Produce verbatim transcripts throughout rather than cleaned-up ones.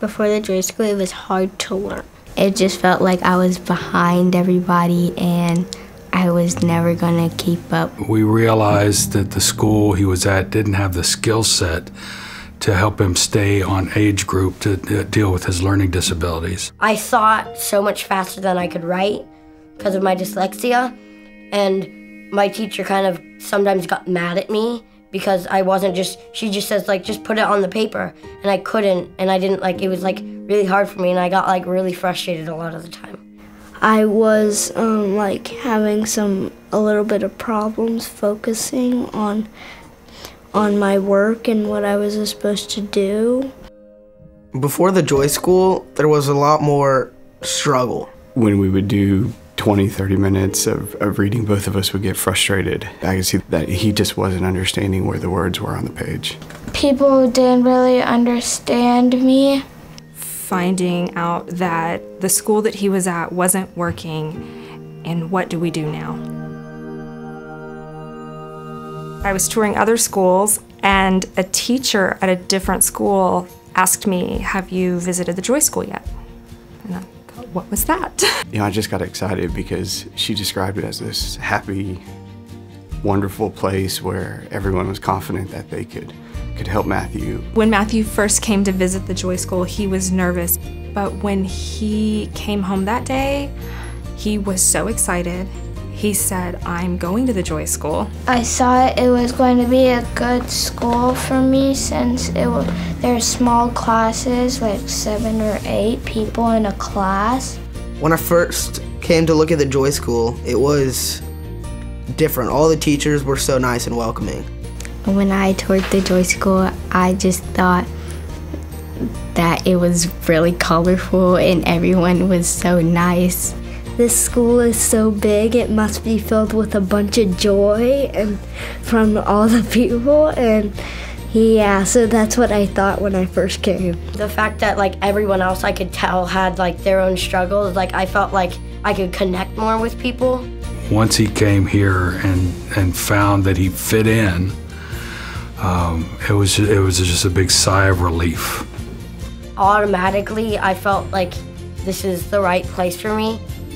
Before the joy school, it was hard to learn. It just felt like I was behind everybody and I was never gonna keep up. We realized that the school he was at didn't have the skill set to help him stay on age group to deal with his learning disabilities. I thought so much faster than I could write because of my dyslexia, and my teacher kind of sometimes got mad at me because I wasn't just, she just says like, just put it on the paper, and I couldn't, and I didn't like, it was like really hard for me, and I got like really frustrated a lot of the time. I was um, like having some, a little bit of problems focusing on on my work and what I was supposed to do. Before the Joy School, there was a lot more struggle. When we would do twenty, thirty minutes of, of reading, both of us would get frustrated. I could see that he just wasn't understanding where the words were on the page. People didn't really understand me. Finding out that the school that he was at wasn't working, and what do we do now? I was touring other schools, and a teacher at a different school asked me, have you visited the Joy School yet? And I thought, what was that? You know, I just got excited because she described it as this happy, wonderful place where everyone was confident that they could, could help Matthew. When Matthew first came to visit the Joy School, he was nervous, but when he came home that day, he was so excited. He said, I'm going to the Joy School. I thought it was going to be a good school for me since it was, there are small classes, like seven or eight people in a class. When I first came to look at the Joy School, it was different. All the teachers were so nice and welcoming. When I toured the Joy School, I just thought that it was really colorful and everyone was so nice. This school is so big, it must be filled with a bunch of joy and from all the people, and yeah, so that's what I thought when I first came. The fact that like everyone else I could tell had like their own struggles, like I felt like I could connect more with people. Once he came here and, and found that he fit in, um, it was, it was just a big sigh of relief. Automatically, I felt like this is the right place for me.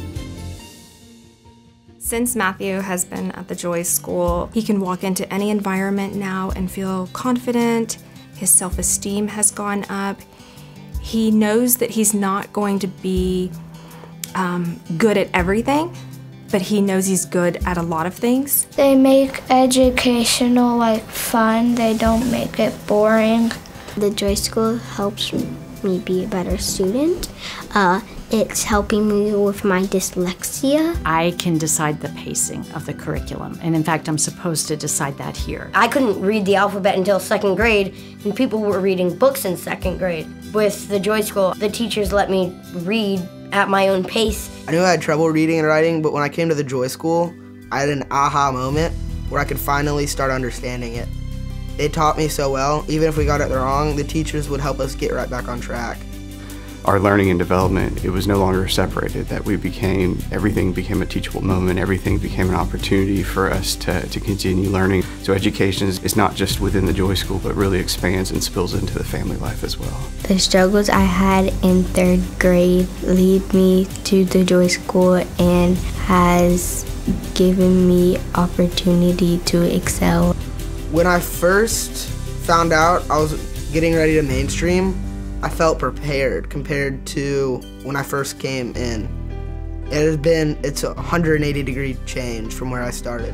Since Matthew has been at the Joy School, he can walk into any environment now and feel confident. His self-esteem has gone up. He knows that he's not going to be um, good at everything, but he knows he's good at a lot of things. They make educational like fun. They don't make it boring. The Joy School helps me be a better student. Uh, It's helping me with my dyslexia. I can decide the pacing of the curriculum, and in fact, I'm supposed to decide that here. I couldn't read the alphabet until second grade, and people were reading books in second grade. With the Joy School, the teachers let me read at my own pace. I knew I had trouble reading and writing, but when I came to the Joy School, I had an aha moment where I could finally start understanding it. They taught me so well. Even if we got it wrong, the teachers would help us get right back on track. Our learning and development, it was no longer separated, that we became, everything became a teachable moment, everything became an opportunity for us to, to continue learning. So education is, is not just within the Joy School, but really expands and spills into the family life as well. The struggles I had in third grade lead me to the Joy School and has given me opportunity to excel. When I first found out I was getting ready to mainstream, I felt prepared compared to when I first came in. It has been, it's a one hundred eighty degree change from where I started.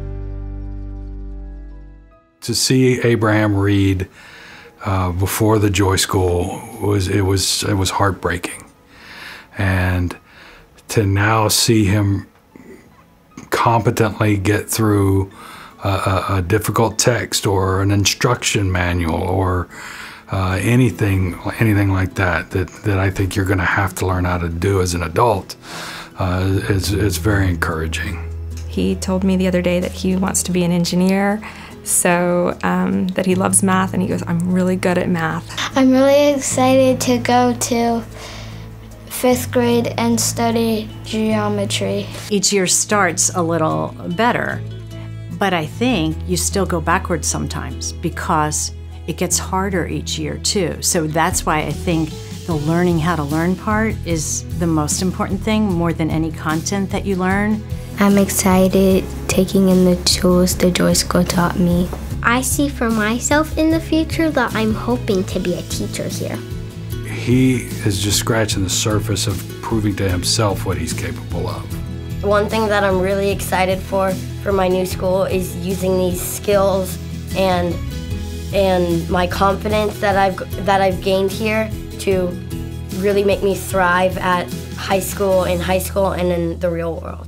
To see Abraham read uh, before the Joy School was it was it was heartbreaking, and to now see him competently get through a, a, a difficult text or an instruction manual or uh, anything anything like that that that I think you're going to have to learn how to do as an adult uh, is is very encouraging. He told me the other day that he wants to be an engineer, so um, that he loves math, and he goes, I'm really good at math. I'm really excited to go to fifth grade and study geometry. Each year starts a little better, but I think you still go backwards sometimes because it gets harder each year too. So that's why I think The learning how to learn part is the most important thing, more than any content that you learn. I'm excited taking in the tools the Joy School taught me. I see for myself in the future that I'm hoping to be a teacher here. He is just scratching the surface of proving to himself what he's capable of. One thing that I'm really excited for for my new school is using these skills and and my confidence that I've that I've gained here to really make me thrive at high school, in high school, and in the real world.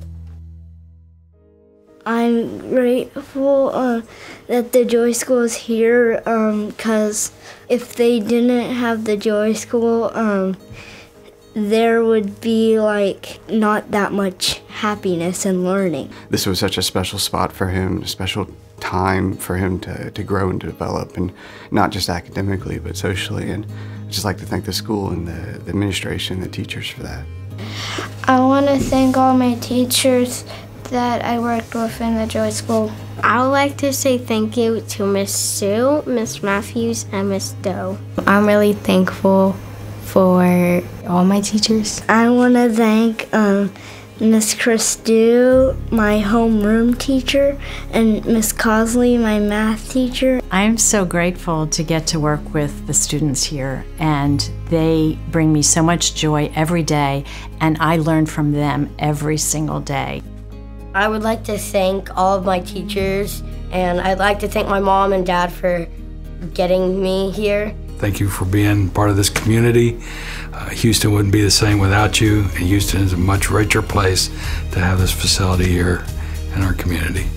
I'm grateful uh, that the Joy School is here because um, if they didn't have the Joy School, um, there would be like not that much happiness in learning. This was such a special spot for him, a special time for him to, to grow and to develop, and not just academically but socially. And I'd just like to thank the school and the, the administration, the teachers for that. I want to thank all my teachers that I worked with in the Joy School. I would like to say thank you to Miss Sue, Miss Matthews, and Miss Doe. I'm really thankful for all my teachers. I want to thank um, Miss Christou, my homeroom teacher, and Miss Cosley, my math teacher. I'm so grateful to get to work with the students here, and they bring me so much joy every day, and I learn from them every single day. I would like to thank all of my teachers, and I'd like to thank my mom and dad for getting me here. Thank you for being part of this community. Uh, Houston wouldn't be the same without you, and Houston is a much richer place to have this facility here in our community.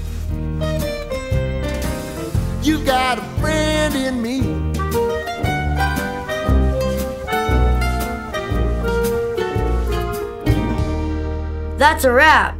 You got a friend in me. That's a wrap.